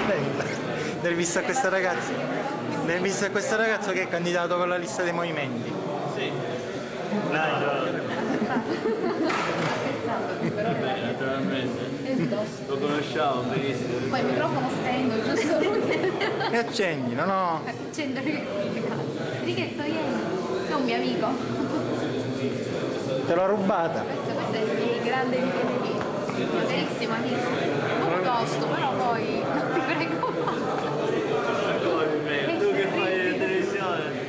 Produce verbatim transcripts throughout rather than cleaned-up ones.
Nel visto a questo ragazzo, nel visto a questo ragazzo che è candidato con la lista dei movimenti. Sì. Dai, bene, naturalmente. Lo conosciamo benissimo. Poi il microfono spento, giusto? E accendi, no no. Accendo Righetto, ieri. È un mio amico. Te l'ho rubata. Questo, questo è il mio grande amico. Bellissimo amico. Un po' tosto, però poi non ti prego. Tu che fai in televisione?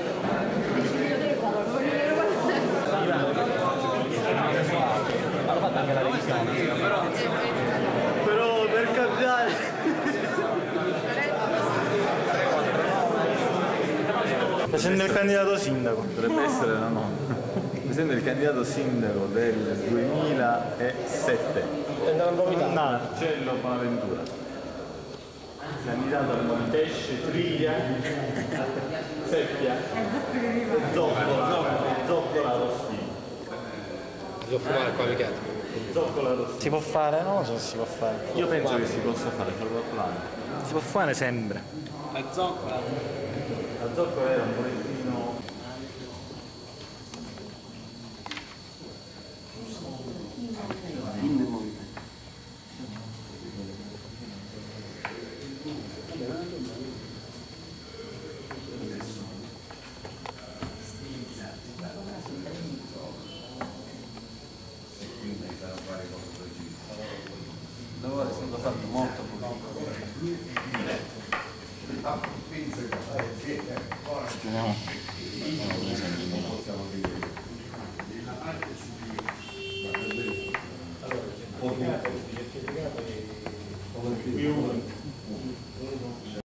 L'hanno fatta anche la revisione. Però, però per cambiare. Facendo il candidato sindaco. Dovrebbe essere la nonna. Essendo il candidato sindaco del duemilasette. No. Marcello Bonaventura. Candidato al Montesce, Triglia, Seppia, Zoccola, Zoccola, Zoccola Rossini. Devo fumare qua, Michele. Zoccola Rossini. Si può fare? Non lo so se si può fare. Io penso che si possa fare, farlo plano. Si può fare sempre. La zoccola. La Zoccola era un pochettino... in movimento. Il lavoro è stato fatto molto Più